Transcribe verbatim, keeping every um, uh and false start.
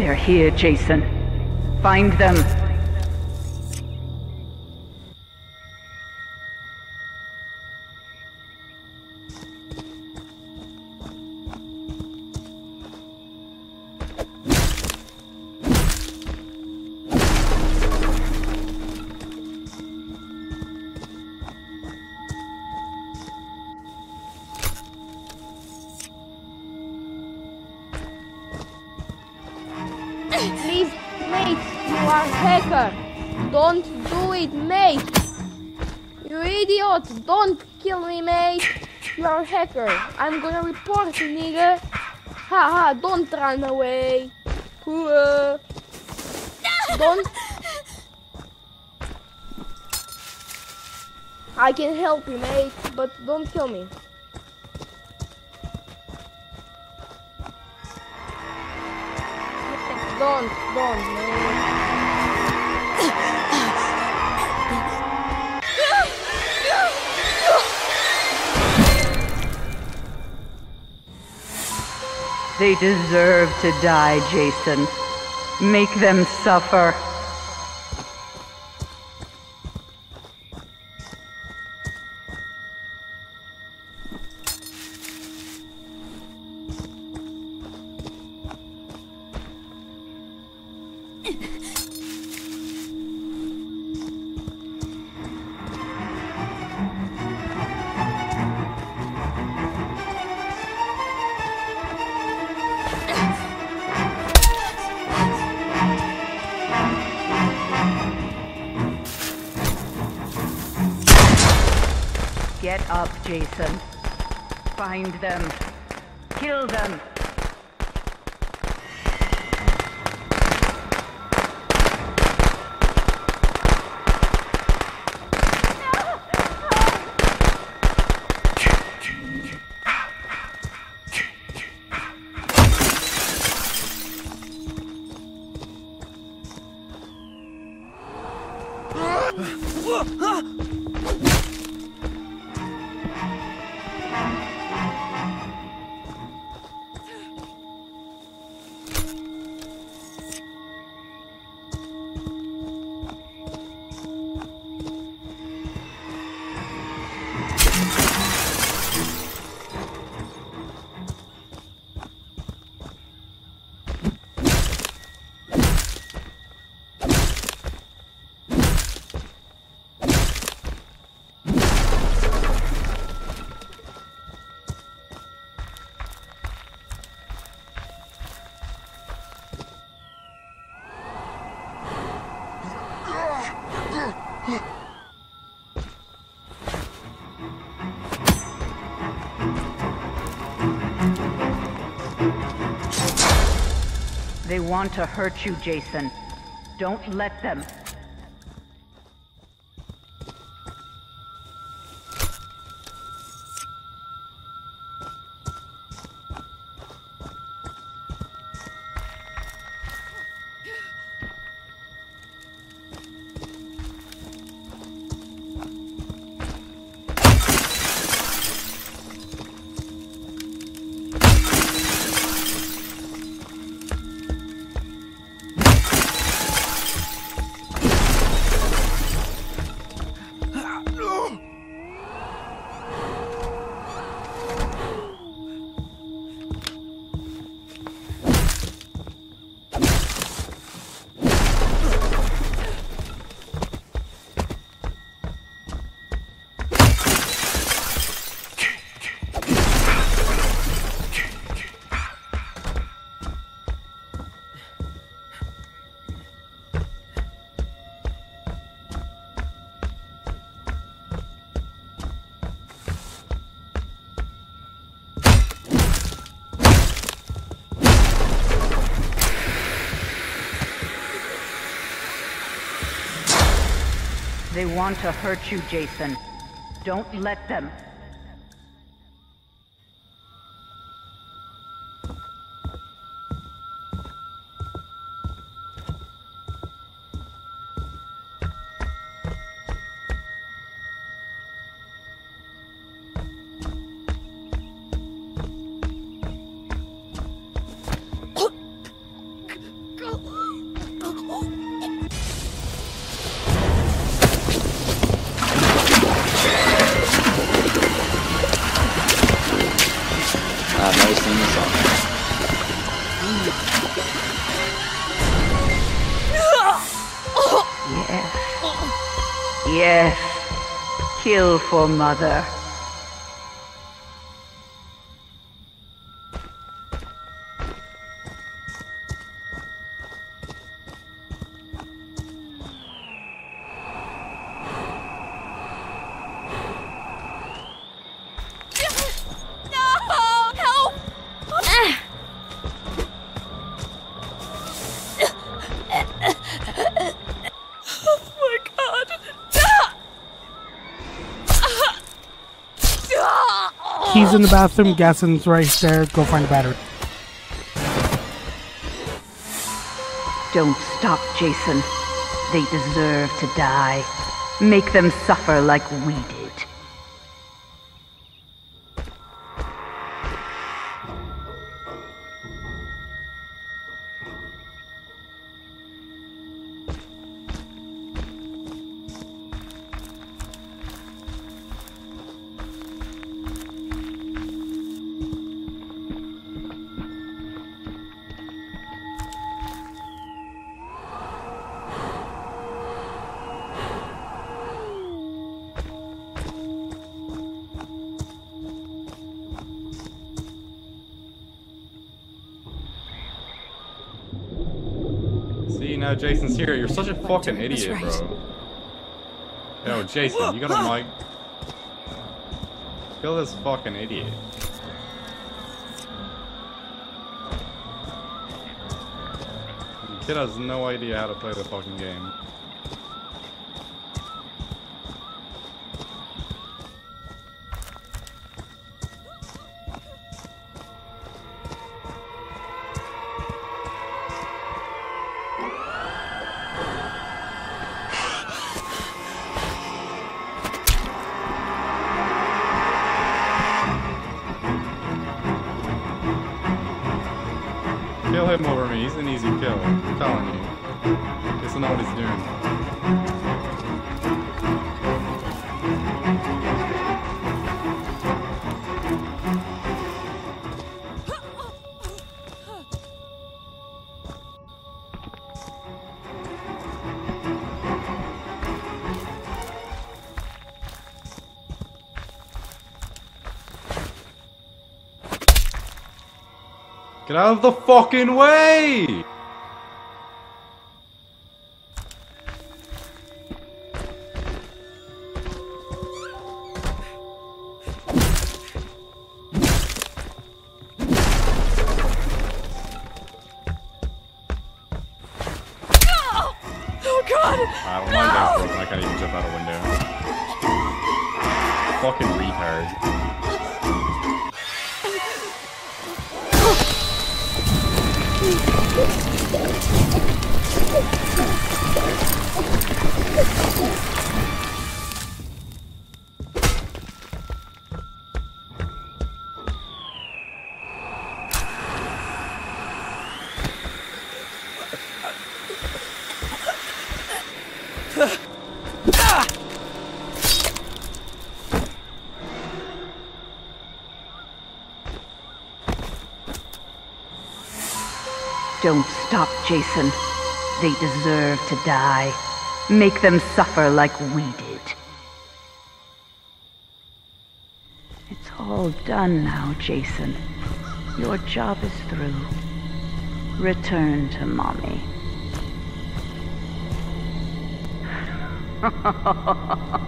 They're here, Jason. Find them. Please, mate, you are a hacker. Don't do it, mate. You idiot. Don't kill me, mate. You are a hacker. I'm gonna report you, nigga. Ha ha, don't run away. Uh, don't. I can help you, mate, but don't kill me. Don't, don't, man. They deserve to die, Jason. Make them suffer. Get up, Jason. Find them. Kill them. They want to hurt you, Jason. Don't let them. They want to hurt you, Jason. Don't let them. I've never seen this song. Yes. Yes. Kill for Mother. He's in the bathroom, Gaston's right there, go find the battery. Don't stop, Jason. They deserve to die. Make them suffer like we did. See, now Jason's here. You're such a fucking idiot, right. bro. Yo, Jason, you got a mic. Kill this fucking idiot. The kid has no idea how to play the fucking game. Kill him over me, he's an easy kill, I'm telling you. He doesn't know what he's doing. Get out of the fucking way! Oh god! I don't mind that broken, I can't even jump out a window. Fucking retard. Don't stop, Jason. They deserve to die. Make them suffer like we did. It's all done now, Jason. Your job is through. Return to Mommy.